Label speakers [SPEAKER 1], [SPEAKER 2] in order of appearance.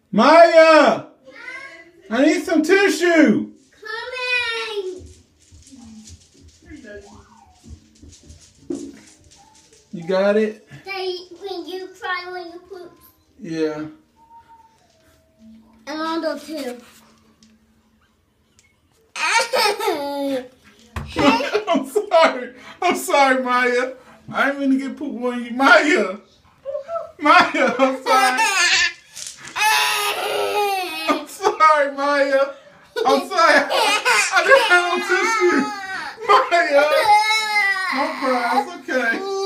[SPEAKER 1] Maya! I need some tissue!
[SPEAKER 2] Coming!
[SPEAKER 1] You got it?
[SPEAKER 2] When you cry when you poop.
[SPEAKER 1] Yeah.
[SPEAKER 2] And Rondo too.
[SPEAKER 1] I'm sorry, Maya. I didn't mean to get poop on you. Maya! Maya, I'm sorry. I'm sorry, Maya. I'm sorry. I didn't have no tissue. Maya! Don't cry. It's okay.